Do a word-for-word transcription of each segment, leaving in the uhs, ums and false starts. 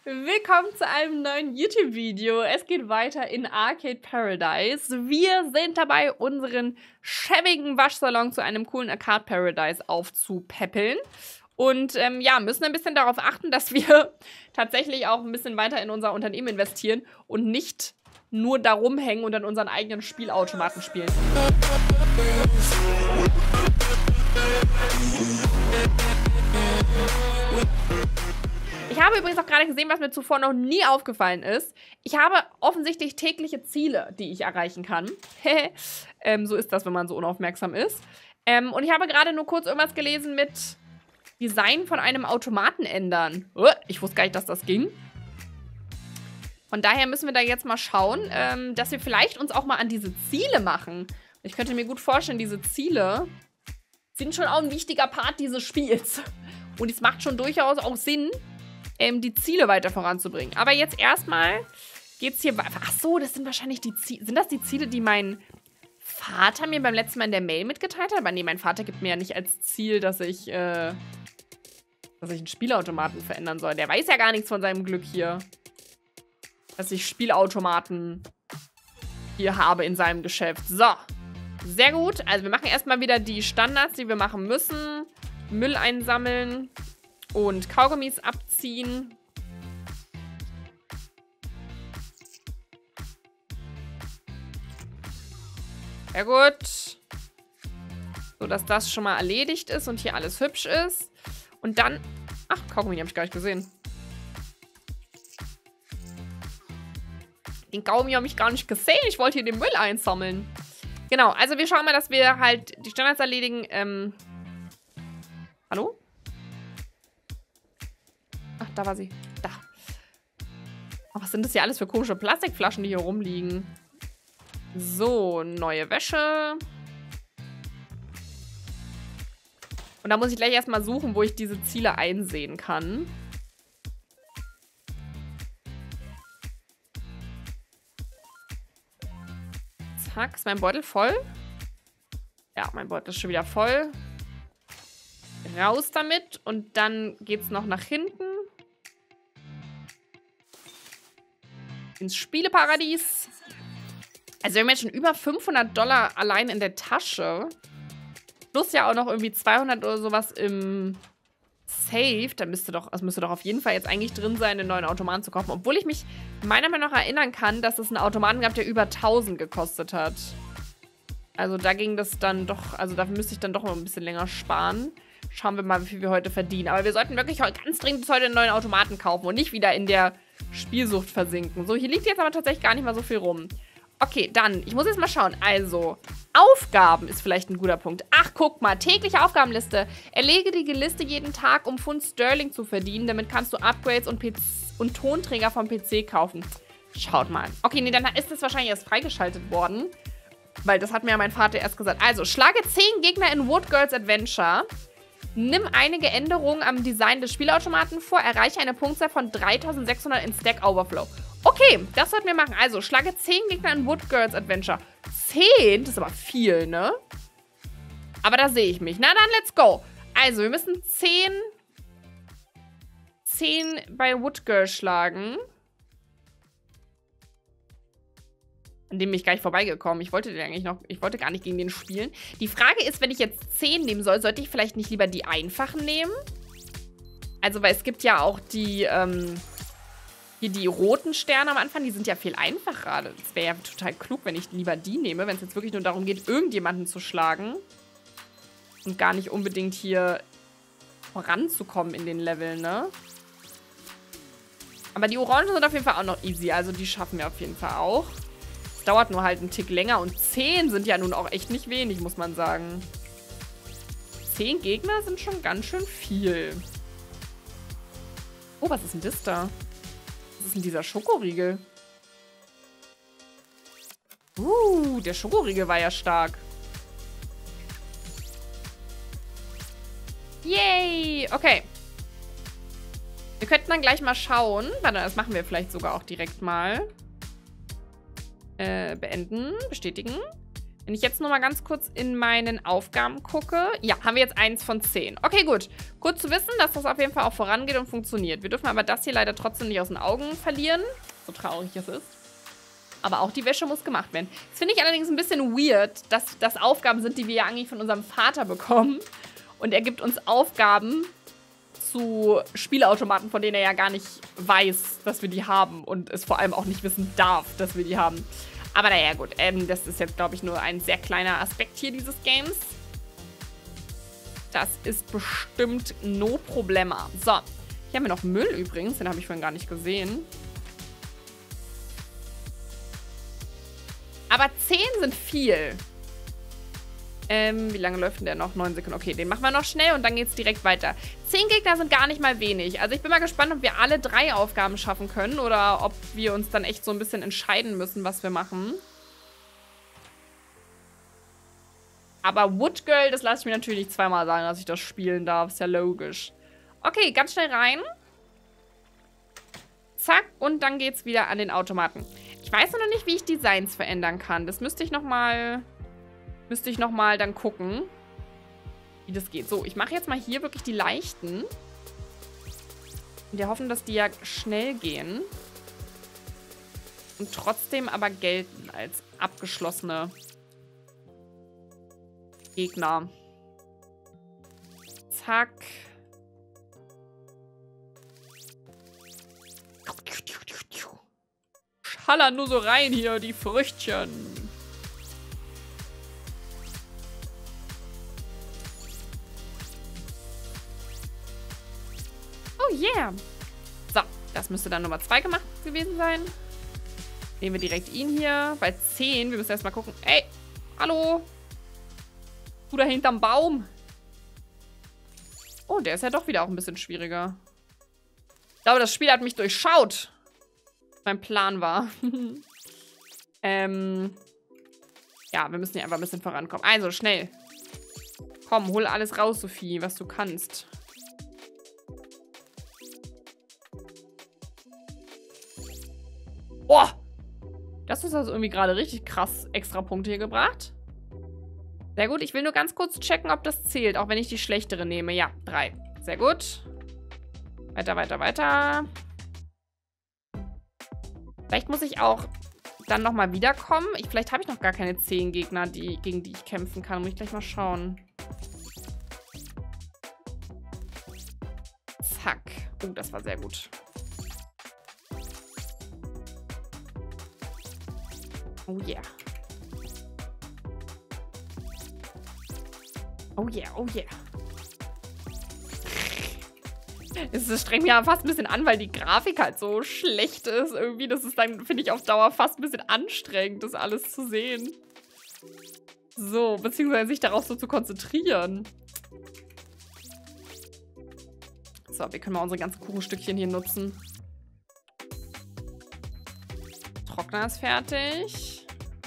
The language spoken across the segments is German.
Willkommen zu einem neuen YouTube-Video. Es geht weiter in Arcade Paradise. Wir sind dabei, unseren schäbigen Waschsalon zu einem coolen Arcade Paradise aufzupäppeln. Und ähm, ja, müssen ein bisschen darauf achten, dass wir tatsächlich auch ein bisschen weiter in unser Unternehmen investieren und nicht nur da rumhängen und an unseren eigenen Spielautomaten spielen. Ich habe übrigens auch gerade gesehen, was mir zuvor noch nie aufgefallen ist. Ich habe offensichtlich tägliche Ziele, die ich erreichen kann. ähm, so ist das, wenn man so unaufmerksam ist. Ähm, und ich habe gerade nur kurz irgendwas gelesen mit Design von einem Automaten ändern. Oh, ich wusste gar nicht, dass das ging. Von daher müssen wir da jetzt mal schauen, ähm, dass wir vielleicht uns auch mal an diese Ziele machen. Ich könnte mir gut vorstellen, diese Ziele sind schon auch ein wichtiger Part dieses Spiels. Und es macht schon durchaus auch Sinn, ähm, die Ziele weiter voranzubringen. Aber jetzt erstmal geht's hier weiter. Ach so, das sind wahrscheinlich die Ziele. Sind das die Ziele, die mein Vater mir beim letzten Mal in der Mail mitgeteilt hat? Aber nee, mein Vater gibt mir ja nicht als Ziel, dass ich, äh, dass ich einen Spielautomaten verändern soll. Der weiß ja gar nichts von seinem Glück hier. Dass ich Spielautomaten hier habe in seinem Geschäft. So. Sehr gut. Also wir machen erstmal wieder die Standards, die wir machen müssen. Müll einsammeln und Kaugummis abziehen. Sehr gut. So, dass das schon mal erledigt ist und hier alles hübsch ist. Und dann... Ach, Kaugummi habe ich gar nicht gesehen. Den Kaugummi habe ich gar nicht gesehen. Ich wollte hier den Müll einsammeln. Genau, also wir schauen mal, dass wir halt die Standards erledigen. Ähm... Hallo? Ach, da war sie. Da. Oh, was sind das hier alles für komische Plastikflaschen, die hier rumliegen? So, neue Wäsche. Und da muss ich gleich erstmal suchen, wo ich diese Ziele einsehen kann. Zack, ist mein Beutel voll? Ja, mein Beutel ist schon wieder voll. Raus damit und dann geht's noch nach hinten. Ins Spieleparadies. Also wir haben jetzt schon über fünfhundert Dollar allein in der Tasche. Plus ja auch noch irgendwie zweihundert oder sowas im Safe. Da müsste doch, das müsste doch auf jeden Fall jetzt eigentlich drin sein, einen neuen Automaten zu kaufen. Obwohl ich mich meiner Meinung nach erinnern kann, dass es einen Automaten gab, der über tausend gekostet hat. Also da ging das dann doch, also dafür müsste ich dann doch noch ein bisschen länger sparen. Schauen wir mal, wie viel wir heute verdienen. Aber wir sollten wirklich ganz dringend heute einen neuen Automaten kaufen und nicht wieder in der Spielsucht versinken. So, hier liegt jetzt aber tatsächlich gar nicht mal so viel rum. Okay, dann, ich muss jetzt mal schauen. Also, Aufgaben ist vielleicht ein guter Punkt. Ach, guck mal, tägliche Aufgabenliste. Erlege die Liste jeden Tag, um Pfund Sterling zu verdienen. Damit kannst du Upgrades und, P C und Tonträger vom P C kaufen. Schaut mal. Okay, nee, dann ist das wahrscheinlich erst freigeschaltet worden. Weil das hat mir ja mein Vater erst gesagt. Also, schlage zehn Gegner in Wood Girls Adventure. Nimm einige Änderungen am Design des Spielautomaten vor. Erreiche eine Punktzahl von dreitausendsechshundert in Stack Overflow. Okay, das sollten wir machen. Also, schlage zehn Gegner in Wood Girls Adventure. zehn? Das ist aber viel, ne? Aber da sehe ich mich. Na dann, let's go. Also, wir müssen zehn... zehn bei Wood Girls schlagen. An dem bin ich gar nicht vorbeigekommen. Ich wollte den eigentlich noch, ich wollte gar nicht gegen den spielen. Die Frage ist, wenn ich jetzt zehn nehmen soll, sollte ich vielleicht nicht lieber die einfachen nehmen? Also, weil es gibt ja auch die, ähm, hier die roten Sterne am Anfang, die sind ja viel einfacher. Das wäre ja total klug, wenn ich lieber die nehme, wenn es jetzt wirklich nur darum geht, irgendjemanden zu schlagen. Und gar nicht unbedingt hier voranzukommen in den Leveln, ne? Aber die Orangen sind auf jeden Fall auch noch easy, also die schaffen wir auf jeden Fall auch. Dauert nur halt einen Tick länger und zehn sind ja nun auch echt nicht wenig, muss man sagen. zehn Gegner sind schon ganz schön viel. Oh, was ist denn das da? Was ist denn dieser Schokoriegel? Uh, der Schokoriegel war ja stark. Yay! Okay. Wir könnten dann gleich mal schauen. Warte, das machen wir vielleicht sogar auch direkt mal. Äh, beenden, bestätigen. Wenn ich jetzt nur mal ganz kurz in meinen Aufgaben gucke. Ja, haben wir jetzt eins von zehn. Okay, gut. Gut zu wissen, dass das auf jeden Fall auch vorangeht und funktioniert. Wir dürfen aber das hier leider trotzdem nicht aus den Augen verlieren. So traurig es ist. Aber auch die Wäsche muss gemacht werden. Das finde ich allerdings ein bisschen weird, dass das Aufgaben sind, die wir ja eigentlich von unserem Vater bekommen. Und er gibt uns Aufgaben zu Spielautomaten, von denen er ja gar nicht weiß, dass wir die haben. Und es vor allem auch nicht wissen darf, dass wir die haben. Aber naja, gut. Ähm, das ist jetzt, glaube ich, nur ein sehr kleiner Aspekt hier dieses Games. Das ist bestimmt no problema. So, hier haben wir noch Müll übrigens. Den habe ich vorhin gar nicht gesehen. Aber zehn sind viel. Ähm, wie lange läuft denn der noch? neun Sekunden. Okay, den machen wir noch schnell und dann geht's direkt weiter. zehn Gegner sind gar nicht mal wenig. Also ich bin mal gespannt, ob wir alle drei Aufgaben schaffen können oder ob wir uns dann echt so ein bisschen entscheiden müssen, was wir machen. Aber Wood Girl, das lasse ich mir natürlich nicht zweimal sagen, dass ich das spielen darf. Ist ja logisch. Okay, ganz schnell rein. Zack, und dann geht's wieder an den Automaten. Ich weiß noch nicht, wie ich Designs verändern kann. Das müsste ich nochmal... Müsste ich nochmal dann gucken, wie das geht. So, ich mache jetzt mal hier wirklich die leichten. In der Hoffnung, dass die ja schnell gehen. Und trotzdem aber gelten als abgeschlossene Gegner. Zack. Schallern nur so rein hier, die Früchtchen. Oh yeah. So, das müsste dann Nummer zwei gemacht gewesen sein. Nehmen wir direkt ihn hier. Bei zehn, wir müssen erstmal gucken. Ey, hallo. Du da hinterm Baum. Oh, der ist ja doch wieder auch ein bisschen schwieriger. Ich glaube, das Spiel hat mich durchschaut. Mein Plan war. ähm. Ja, wir müssen hier einfach ein bisschen vorankommen. Also, schnell. Komm, hol alles raus, Sophie, was du kannst. Boah! Das ist also irgendwie gerade richtig krass extra Punkte hier gebracht. Sehr gut. Ich will nur ganz kurz checken, ob das zählt, auch wenn ich die schlechtere nehme. Ja, drei. Sehr gut. Weiter, weiter, weiter. Vielleicht muss ich auch dann nochmal wiederkommen. Ich, vielleicht habe ich noch gar keine zehn Gegner, die, gegen die ich kämpfen kann. Muss ich gleich mal schauen. Zack. Oh, das war sehr gut. Oh yeah. Oh yeah, oh yeah. Es strengt mich ja fast ein bisschen an, weil die Grafik halt so schlecht ist. Irgendwie, das ist dann, finde ich, auf Dauer fast ein bisschen anstrengend, das alles zu sehen. So, beziehungsweise sich darauf so zu konzentrieren. So, wir können mal unsere ganzen Kuchenstückchen hier nutzen. Trockner ist fertig.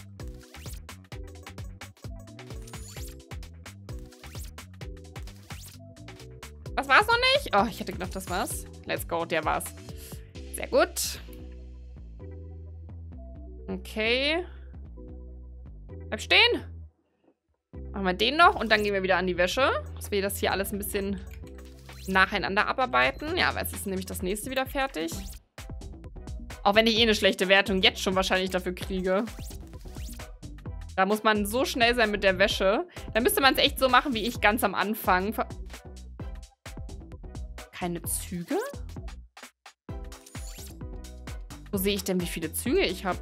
Das war's noch nicht? Oh, ich hätte gedacht, das war's. Let's go, der war's. Sehr gut. Okay. Bleib stehen. Machen wir den noch und dann gehen wir wieder an die Wäsche. Dass wir das hier alles ein bisschen nacheinander abarbeiten. Ja, weil es ist nämlich das nächste wieder fertig. Auch wenn ich eh eine schlechte Wertung jetzt schon wahrscheinlich dafür kriege. Da muss man so schnell sein mit der Wäsche. Dann müsste man es echt so machen, wie ich ganz am Anfang. Keine Züge? Wo sehe ich denn, wie viele Züge ich habe?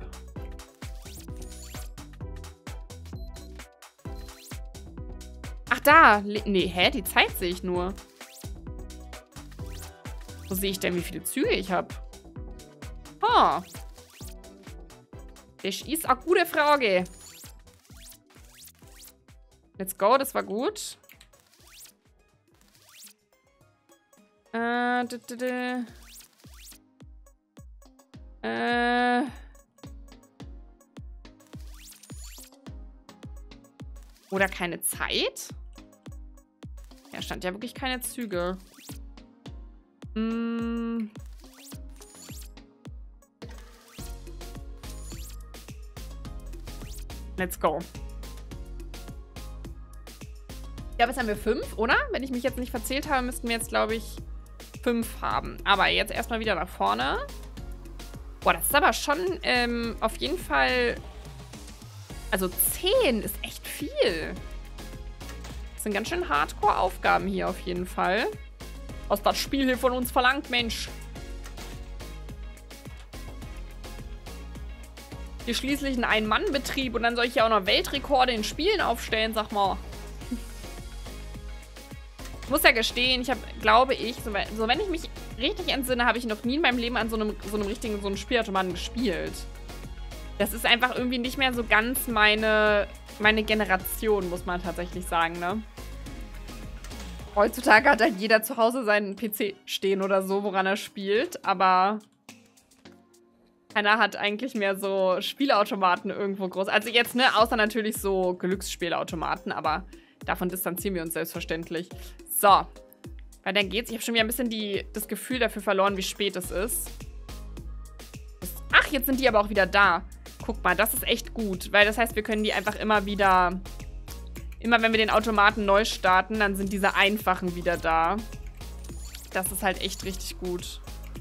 Ach, da. Nee, hä? Die Zeit sehe ich nur. Wo sehe ich denn, wie viele Züge ich habe? Oh. Das ist eine gute Frage. Let's go, das war gut. Äh, d -d -d äh. Oder keine Zeit? Ja, stand ja wirklich keine Züge. Mm. Let's go. Ich glaube, jetzt haben wir fünf, oder? Wenn ich mich jetzt nicht verzählt habe, müssten wir jetzt, glaube ich, fünf haben. Aber jetzt erstmal wieder nach vorne. Boah, das ist aber schon ähm, auf jeden Fall... Also zehn ist echt viel. Das sind ganz schön Hardcore-Aufgaben hier auf jeden Fall. Was das Spiel hier von uns verlangt, Mensch. Hier schließlich ein Ein-Mann-Betrieb und dann soll ich ja auch noch Weltrekorde in Spielen aufstellen, sag mal. Ich muss ja gestehen, ich habe, glaube ich, so, so wenn ich mich richtig entsinne, habe ich noch nie in meinem Leben an so einem, so einem richtigen, so einem Spielautomaten gespielt. Das ist einfach irgendwie nicht mehr so ganz meine, meine Generation, muss man tatsächlich sagen, ne? Heutzutage hat halt jeder zu Hause seinen P C stehen oder so, woran er spielt, aber keiner hat eigentlich mehr so Spielautomaten irgendwo groß. Also jetzt, ne, außer natürlich so Glücksspielautomaten, aber davon distanzieren wir uns selbstverständlich. So, weil dann geht's. Ich habe schon wieder ein bisschen die, das Gefühl dafür verloren, wie spät es ist. Ach, jetzt sind die aber auch wieder da. Guck mal, das ist echt gut, weil das heißt, wir können die einfach immer wieder... Immer wenn wir den Automaten neu starten, dann sind diese einfachen wieder da. Das ist halt echt richtig gut.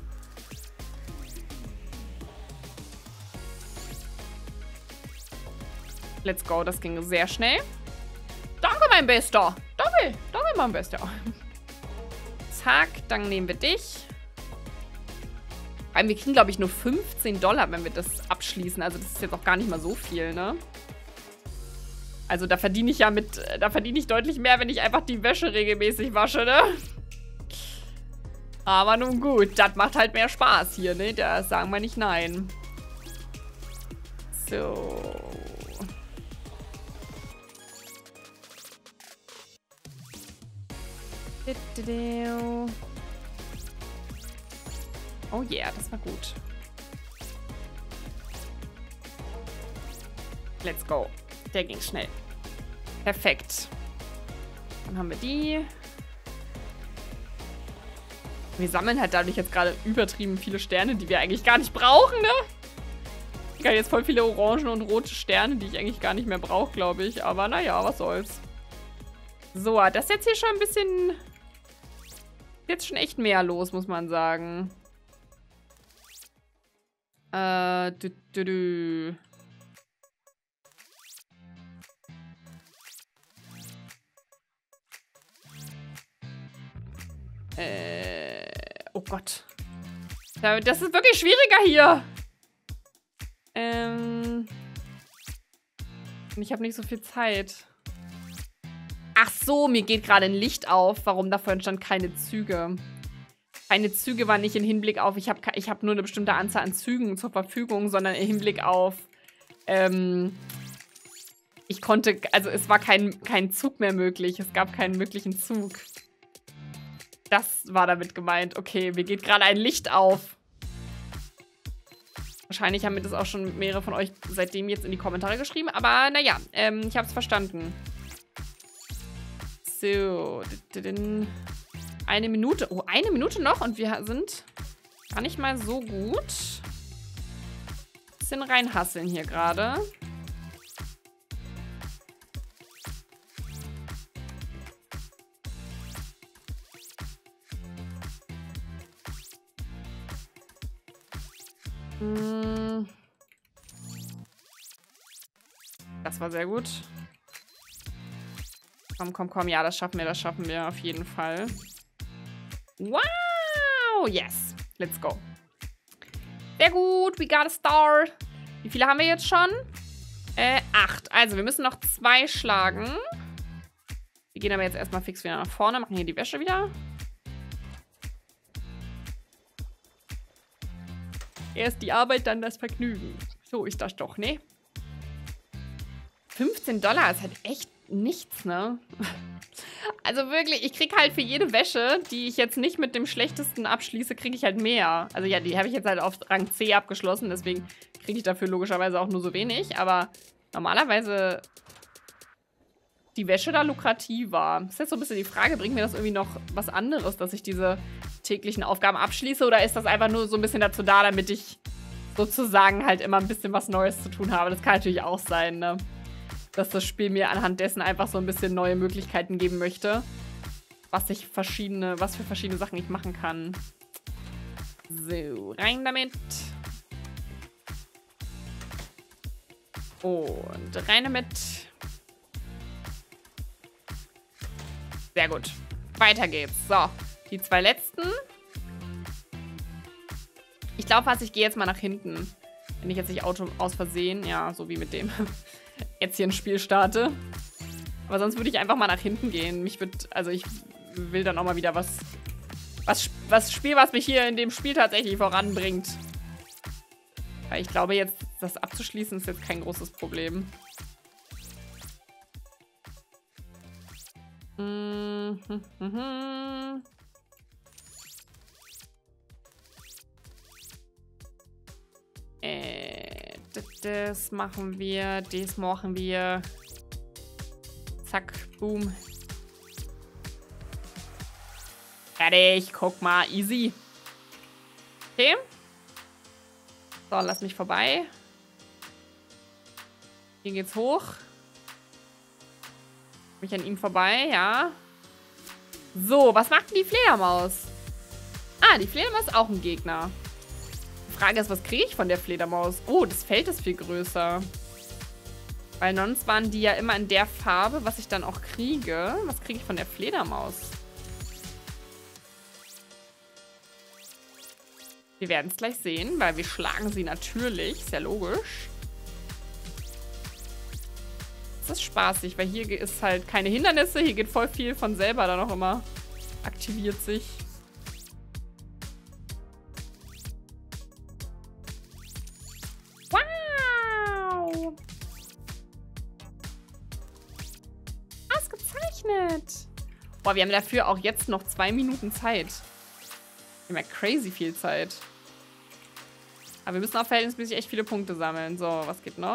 Let's go, das ging sehr schnell. Danke, mein Bester. Danke, danke, mein Bester. Zack, dann nehmen wir dich. Wir kriegen, glaube ich, nur fünfzehn Dollar, wenn wir das abschließen. Also das ist jetzt auch gar nicht mal so viel, ne? Also da verdiene ich ja mit, da verdiene ich deutlich mehr, wenn ich einfach die Wäsche regelmäßig wasche, ne? Aber nun gut, das macht halt mehr Spaß hier, ne? Da sagen wir nicht nein. So. Oh yeah, das war gut. Let's go. Der ging schnell. Perfekt. Dann haben wir die. Wir sammeln halt dadurch jetzt gerade übertrieben viele Sterne, die wir eigentlich gar nicht brauchen, ne? Ich habe jetzt voll viele orange und rote Sterne, die ich eigentlich gar nicht mehr brauche, glaube ich. Aber naja, was soll's. So, das ist jetzt hier schon ein bisschen... Jetzt schon echt mehr los, muss man sagen. Äh, dü, dü, dü. Äh, oh Gott. Das ist wirklich schwieriger hier. Ähm. Ich habe nicht so viel Zeit. Ach so, mir geht gerade ein Licht auf. Warum da vorhin stand keine Züge? Keine Züge war nicht im Hinblick auf, ich habe ich hab nur eine bestimmte Anzahl an Zügen zur Verfügung, sondern im Hinblick auf, ähm, ich konnte, also es war kein, kein Zug mehr möglich. Es gab keinen möglichen Zug. Das war damit gemeint. Okay, mir geht gerade ein Licht auf. Wahrscheinlich haben mir das auch schon mehrere von euch seitdem jetzt in die Kommentare geschrieben. Aber naja, ähm, ich habe es verstanden. So. Eine Minute. Oh, eine Minute noch und wir sind gar nicht mal so gut. Bisschen reinhasseln hier gerade. Das war sehr gut. Komm, komm, komm. Ja, das schaffen wir, das schaffen wir auf jeden Fall. Wow! Yes. Let's go. Sehr gut. We got a star. Wie viele haben wir jetzt schon? Äh, acht. Also, wir müssen noch zwei schlagen. Wir gehen aber jetzt erstmal fix wieder nach vorne. Machen hier die Wäsche wieder. Erst die Arbeit, dann das Vergnügen. So ist das doch, ne? fünfzehn Dollar ist halt echt nichts, ne? Also wirklich, ich krieg halt für jede Wäsche, die ich jetzt nicht mit dem schlechtesten abschließe, kriege ich halt mehr. Also ja, die habe ich jetzt halt auf Rang C abgeschlossen, deswegen kriege ich dafür logischerweise auch nur so wenig. Aber normalerweise die Wäsche da lukrativer. Das ist jetzt so ein bisschen die Frage, bringt mir das irgendwie noch was anderes, dass ich diese täglichen Aufgaben abschließe? Oder ist das einfach nur so ein bisschen dazu da, damit ich sozusagen halt immer ein bisschen was Neues zu tun habe? Das kann natürlich auch sein, ne? dass das Spiel mir anhand dessen einfach so ein bisschen neue Möglichkeiten geben möchte. Was ich verschiedene, was für verschiedene Sachen ich machen kann. So, rein damit. Und rein damit. Sehr gut. Weiter geht's. So, die zwei letzten. Ich glaube fast, ich gehe jetzt mal nach hinten. Wenn ich jetzt nicht Auto aus Versehen, ja, so wie mit dem, jetzt hier ein Spiel starte. Aber sonst würde ich einfach mal nach hinten gehen. Mich wird, also ich will dann auch mal wieder was, was, was Spiel, was mich hier in dem Spiel tatsächlich voranbringt. Weil ich glaube, jetzt das abzuschließen ist jetzt kein großes Problem. Mhm. Äh, das machen wir, das machen wir. Zack, boom. Fertig, guck mal, easy. Okay. So, lass mich vorbei. Hier geht's hoch. Mich an ihm vorbei, ja. So, was macht denn die Fledermaus? Ah, die Fledermaus ist auch ein Gegner. Die Frage ist, was kriege ich von der Fledermaus? Oh, das Feld ist viel größer. Weil sonst waren die ja immer in der Farbe, was ich dann auch kriege. Was kriege ich von der Fledermaus? Wir werden es gleich sehen, weil wir schlagen sie natürlich. Ist ja logisch. Das ist spaßig, weil hier ist halt keine Hindernisse. Hier geht voll viel von selber dann auch immer. Aktiviert sich. Wow! Ausgezeichnet! Boah, wir haben dafür auch jetzt noch zwei Minuten Zeit. Wir haben ja crazy viel Zeit. Aber wir müssen auch verhältnismäßig echt viele Punkte sammeln. So, was geht noch?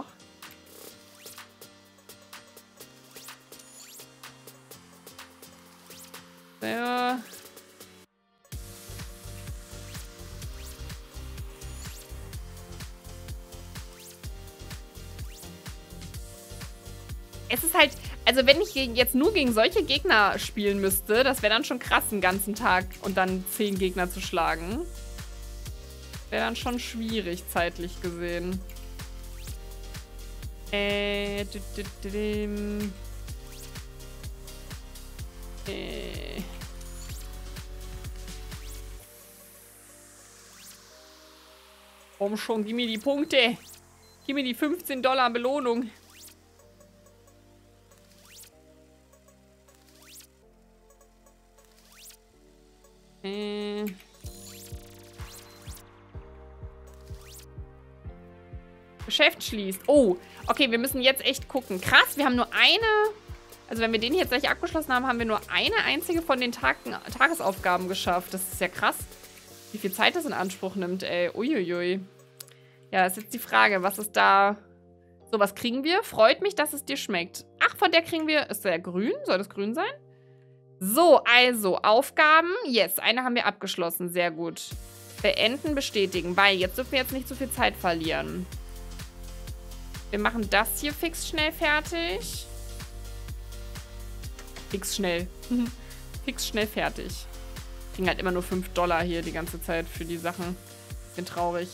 Ja. Es ist halt, also wenn ich jetzt nur gegen solche Gegner spielen müsste, das wäre dann schon krass, einen ganzen Tag und dann zehn Gegner zu schlagen. Wäre dann schon schwierig, zeitlich gesehen. Äh, du, du, du, du. Äh. Komm schon, gib mir die Punkte. Gib mir die fünfzehn Dollar Belohnung. Äh. Geschäft schließt. Oh, okay, wir müssen jetzt echt gucken. Krass, wir haben nur eine... Also wenn wir den jetzt gleich abgeschlossen haben, haben wir nur eine einzige von den Tag Tagesaufgaben geschafft. Das ist ja krass, wie viel Zeit das in Anspruch nimmt, ey. Uiuiui. Ja, das ist jetzt die Frage, was ist da... So, was kriegen wir? Freut mich, dass es dir schmeckt. Ach, von der kriegen wir... Ist der grün? Soll das grün sein? So, also, Aufgaben. Yes, eine haben wir abgeschlossen. Sehr gut. Beenden, bestätigen. Weil, jetzt dürfen wir jetzt nicht so viel Zeit verlieren. Wir machen das hier fix schnell fertig. Fix schnell. Fix schnell fertig. Kriegen halt immer nur fünf Dollar hier die ganze Zeit für die Sachen. Bisschen traurig.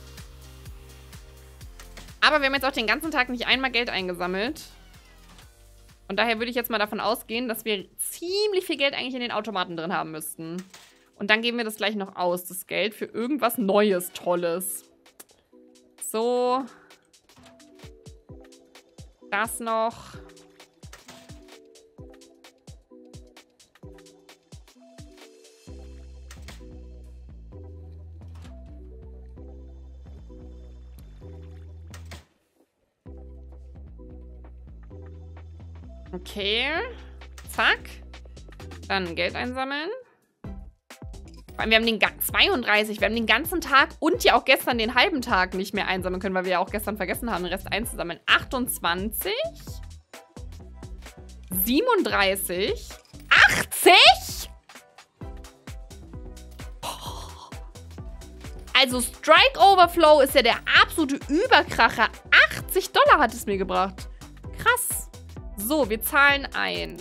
Aber wir haben jetzt auch den ganzen Tag nicht einmal Geld eingesammelt. Und daher würde ich jetzt mal davon ausgehen, dass wir ziemlich viel Geld eigentlich in den Automaten drin haben müssten. Und dann geben wir das gleich noch aus, das Geld, für irgendwas Neues, Tolles. So. Das noch. Okay. Zack. Dann Geld einsammeln. Vor allem, wir haben den zweiunddreißig, wir haben den ganzen Tag und ja auch gestern den halben Tag nicht mehr einsammeln können, weil wir ja auch gestern vergessen haben, den Rest einzusammeln. achtundzwanzig. siebenunddreißig. achtzig? Also Strike Overflow ist ja der absolute Überkracher. achtzig Dollar hat es mir gebracht. Krass. So, wir zahlen ein.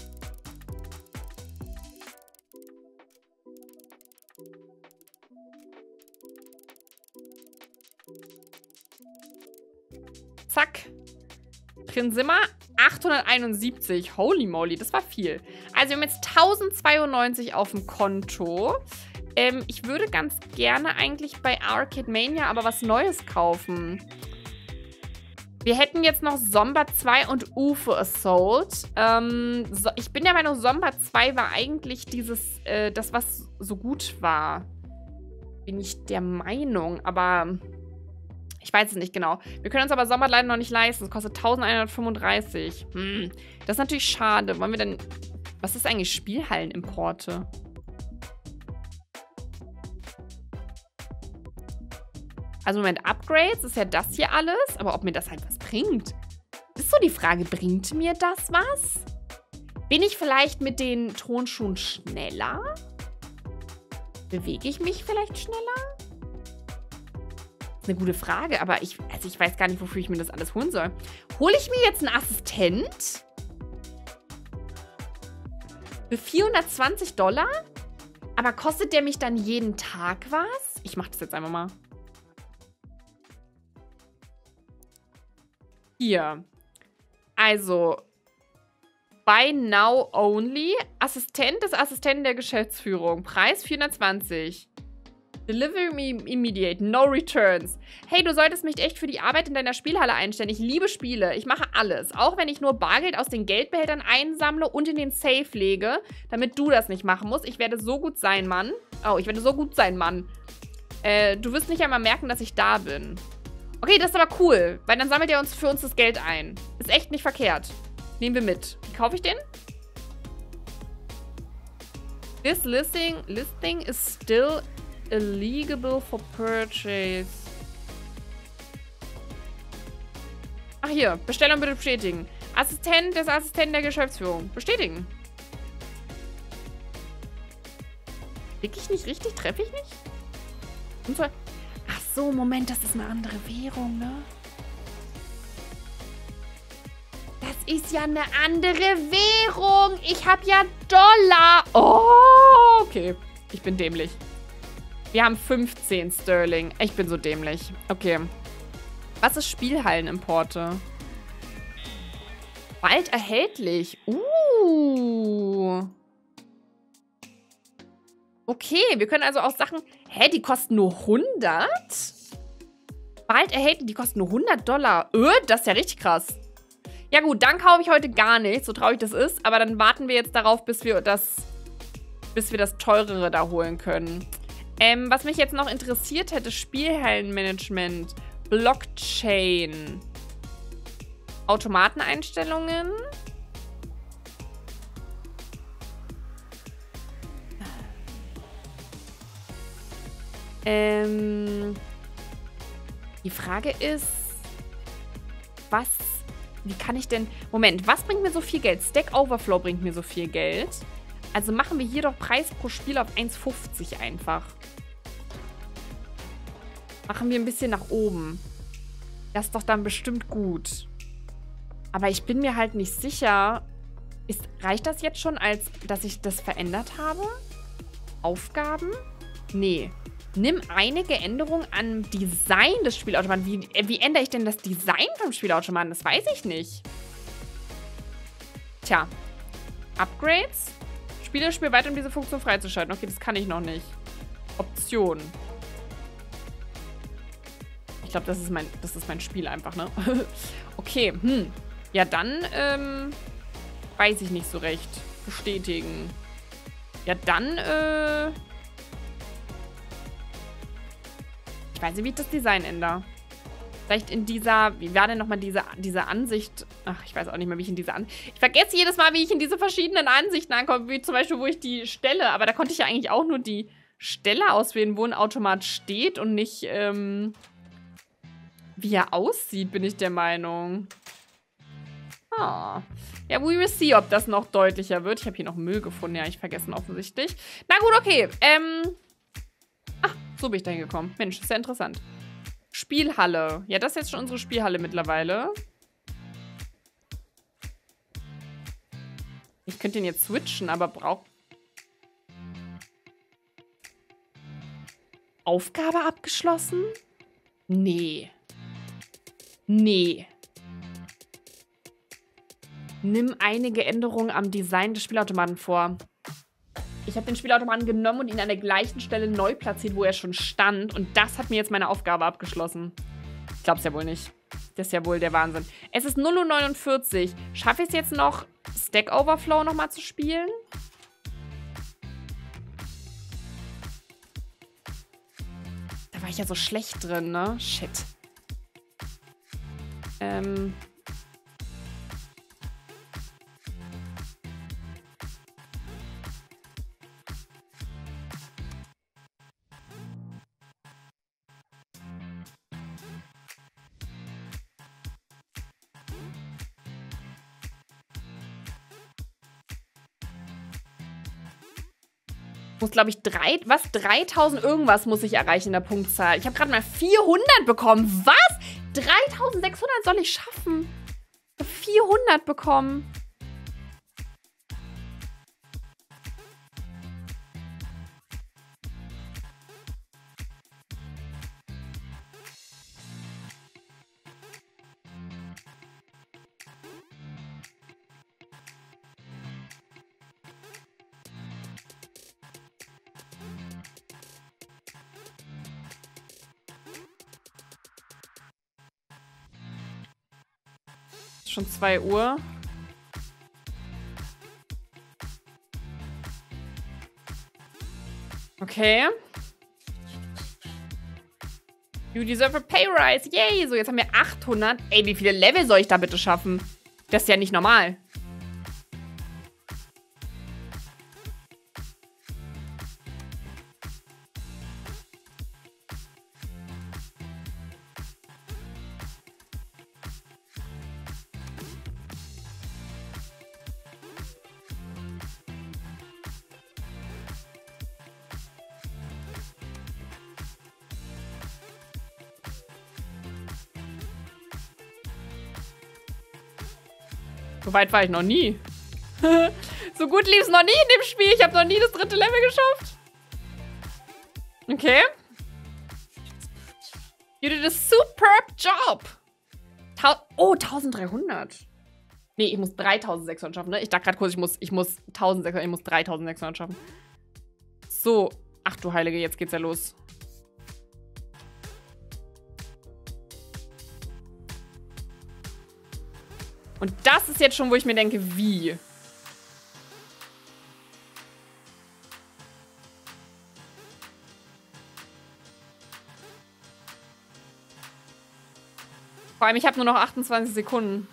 Zack. Drin sind wir. achthunderteinundsiebzig. Holy moly, das war viel. Also wir haben jetzt tausendzweiundneunzig auf dem Konto. Ähm, ich würde ganz gerne eigentlich bei Arcade Mania aber was Neues kaufen. Wir hätten jetzt noch Zomba zwei und U F O Assault. Ähm, so, ich bin der Meinung, Zomba zwei war eigentlich dieses, äh, das, was so gut war. Bin ich der Meinung, aber ich weiß es nicht genau. Wir können uns aber Zomba leider noch nicht leisten. Es kostet elfhundertfünfunddreißig. Hm, das ist natürlich schade. Wollen wir denn... Was ist eigentlich Spielhallenimporte? Also Moment, Upgrades ist ja das hier alles. Aber ob mir das halt was bringt? Ist so die Frage, bringt mir das was? Bin ich vielleicht mit den Tonschuhen schneller? Bewege ich mich vielleicht schneller? Das ist eine gute Frage, aber ich, also ich weiß gar nicht, wofür ich mir das alles holen soll. Hole ich mir jetzt einen Assistent? Für vierhundertzwanzig Dollar? Aber kostet der mich dann jeden Tag was? Ich mache das jetzt einfach mal. Hier. Also, Buy Now Only. Assistent des Assistenten der Geschäftsführung. Preis vierhundertzwanzig. Deliver me immediate. No returns. Hey, du solltest mich echt für die Arbeit in deiner Spielhalle einstellen. Ich liebe Spiele. Ich mache alles. Auch wenn ich nur Bargeld aus den Geldbehältern einsammle und in den Safe lege, damit du das nicht machen musst. Ich werde so gut sein, Mann. Oh, ich werde so gut sein, Mann. Äh, du wirst nicht einmal merken, dass ich da bin. Okay, das ist aber cool, weil dann sammelt er uns für uns das Geld ein. Ist echt nicht verkehrt. Nehmen wir mit. Wie kaufe ich den? This listing, listing is still illegal for purchase. Ach hier, Bestellung bitte bestätigen. Assistent des Assistenten der Geschäftsführung. Bestätigen. Klick ich nicht richtig? Treffe ich nicht? Und zwar... Ach so, Moment, das ist eine andere Währung, ne? Das ist ja eine andere Währung. Ich habe ja Dollar. Oh, okay. Ich bin dämlich. Wir haben fünfzehn Sterling. Ich bin so dämlich. Okay. Was ist Spielhallenimporte? Bald erhältlich. Uh. Okay, wir können also auch Sachen... Hä, die kosten nur hundert? Bald erhältlich, die kosten nur hundert Dollar. Öh, das ist ja richtig krass. Ja gut, dann kaufe ich heute gar nichts, so traurig das ist. Aber dann warten wir jetzt darauf, bis wir das, bis wir das Teurere da holen können. Ähm, was mich jetzt noch interessiert hätte, Spielhallenmanagement, Blockchain, Automateneinstellungen. Ähm, die Frage ist, was, wie kann ich denn, Moment, was bringt mir so viel Geld? Stack Overflow bringt mir so viel Geld. Also machen wir hier doch Preis pro Spiel auf eins fünfzig einfach. Machen wir ein bisschen nach oben. Das ist doch dann bestimmt gut. Aber ich bin mir halt nicht sicher, ist, reicht das jetzt schon, als dass ich das verändert habe? Aufgaben? Nee. Nimm einige Änderungen am Design des Spielautomaten. Wie, wie ändere ich denn das Design vom Spielautomaten? Das weiß ich nicht. Tja. Upgrades? Spieler spielt weiter, um diese Funktion freizuschalten. Okay, das kann ich noch nicht. Optionen. Ich glaube, das ist mein, das ist mein Spiel einfach, ne? Okay, hm. Ja, dann, ähm, weiß ich nicht so recht. Bestätigen. Ja, dann, äh... Ich weiß nicht, wie ich das Design ändere. Vielleicht in dieser, wie war denn nochmal diese, diese Ansicht? Ach, ich weiß auch nicht mehr, wie ich in diese Ansicht... Ich vergesse jedes Mal, wie ich in diese verschiedenen Ansichten ankomme. Wie zum Beispiel, wo ich die stelle. Aber da konnte ich ja eigentlich auch nur die Stelle auswählen, wo ein Automat steht und nicht, ähm, wie er aussieht, bin ich der Meinung. Ah. Ja, we will see, ob das noch deutlicher wird. Ich habe hier noch Müll gefunden. Ja, ich vergessen offensichtlich. Na gut, okay. Ähm... Ach, so bin ich da hingekommen. Mensch, ist ja interessant. Spielhalle. Ja, das ist jetzt schon unsere Spielhalle mittlerweile. Ich könnte den jetzt switchen, aber braucht... Aufgabe abgeschlossen? Nee. Nee. Nimm einige Änderungen am Design des Spielautomaten vor. Ich habe den Spielautomaten genommen und ihn an der gleichen Stelle neu platziert, wo er schon stand. Und das hat mir jetzt meine Aufgabe abgeschlossen. Ich glaube es ja wohl nicht. Das ist ja wohl der Wahnsinn. Es ist null Uhr neunundvierzig. Schaffe ich es jetzt noch, Stack Overflow nochmal zu spielen? Da war ich ja so schlecht drin, ne? Shit. Ähm... Ich muss, glaube ich, drei, was? dreitausend irgendwas muss ich erreichen in der Punktzahl. Ich habe gerade mal vierhundert bekommen. Was? dreitausendsechshundert soll ich schaffen? Ich habe vierhundert bekommen. Schon zwei Uhr. Okay. You deserve a pay rise. Yay. So, jetzt haben wir achthundert. Ey, wie viele Level soll ich da bitte schaffen? Das ist ja nicht normal. So weit war ich noch nie. So gut lief es noch nie in dem Spiel. Ich habe noch nie das dritte Level geschafft. Okay. You did a superb job. Tau oh, eintausenddreihundert. Nee, ich muss dreitausendsechshundert schaffen, ne? Ich dachte gerade kurz, ich muss, ich muss eintausendsechshundert, ich muss dreitausendsechshundert schaffen. So. Ach du Heilige, jetzt geht's ja los. Und das ist jetzt schon, wo ich mir denke, wie? Vor allem, ich habe nur noch achtundzwanzig Sekunden.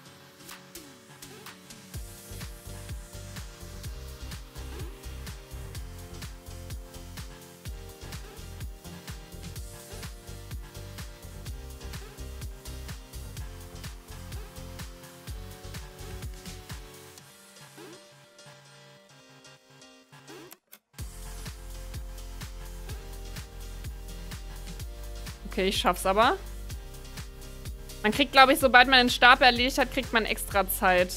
Okay, ich schaff's aber. Man kriegt, glaube ich, sobald man den Stab erledigt hat, kriegt man extra Zeit.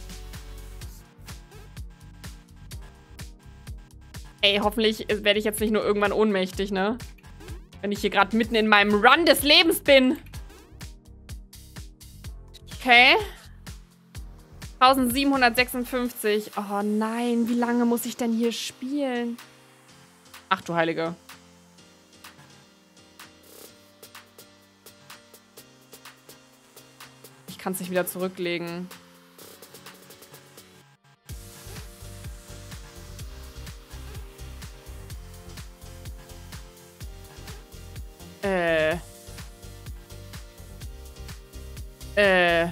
Ey, hoffentlich werde ich jetzt nicht nur irgendwann ohnmächtig, ne? Wenn ich hier gerade mitten in meinem Run des Lebens bin. Okay. eintausendsiebenhundertsechsundfünfzig. Oh nein, wie lange muss ich denn hier spielen? Ach du Heilige. Ich kann es nicht wieder zurücklegen. Äh. Äh.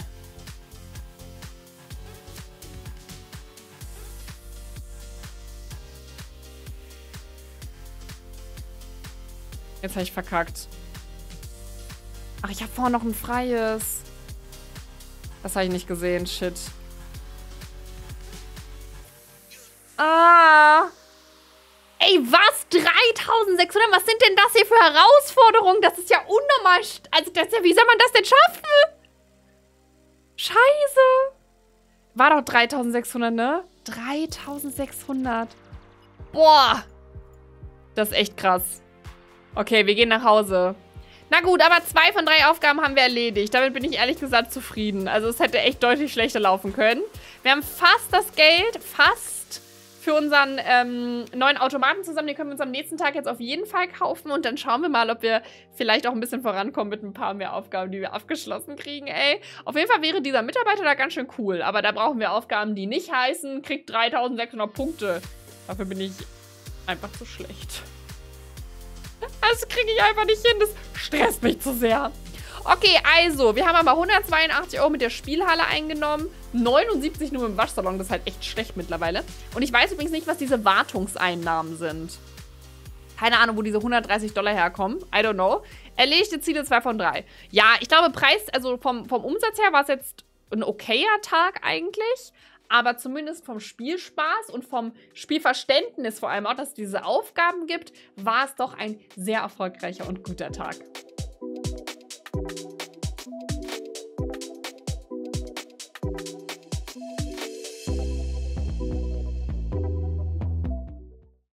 Jetzt habe ich verkackt. Ach, ich habe vorhin noch ein freies. Das habe ich nicht gesehen. Shit. Ah. Ey, was? dreitausendsechshundert? Was sind denn das hier für Herausforderungen? Das ist ja unnormal. Also, das ist ja, wie soll man das denn schaffen? Scheiße. War doch dreitausendsechshundert, ne? dreitausendsechshundert. Boah. Das ist echt krass. Okay, wir gehen nach Hause. Na gut, aber zwei von drei Aufgaben haben wir erledigt. Damit bin ich ehrlich gesagt zufrieden. Also es hätte echt deutlich schlechter laufen können. Wir haben fast das Geld, fast für unseren ähm, neuen Automaten zusammen. Den können wir uns am nächsten Tag jetzt auf jeden Fall kaufen. Und dann schauen wir mal, ob wir vielleicht auch ein bisschen vorankommen mit ein paar mehr Aufgaben, die wir abgeschlossen kriegen, ey. Auf jeden Fall wäre dieser Mitarbeiter da ganz schön cool. Aber da brauchen wir Aufgaben, die nicht heißen, kriegt dreitausendsechshundert Punkte. Dafür bin ich einfach zu schlecht. Das kriege ich einfach nicht hin. Das stresst mich zu sehr. Okay, also, wir haben aber hundertzweiundachtzig Euro mit der Spielhalle eingenommen. neunundsiebzig nur mit dem Waschsalon. Das ist halt echt schlecht mittlerweile. Und ich weiß übrigens nicht, was diese Wartungseinnahmen sind. Keine Ahnung, wo diese hundertdreißig Dollar herkommen. I don't know. Erledigte Ziele zwei von drei. Ja, ich glaube, Preis, also vom, vom Umsatz her war es jetzt ein okayer Tag eigentlich. Aber zumindest vom Spielspaß und vom Spielverständnis vor allem auch, dass es diese Aufgaben gibt, war es doch ein sehr erfolgreicher und guter Tag.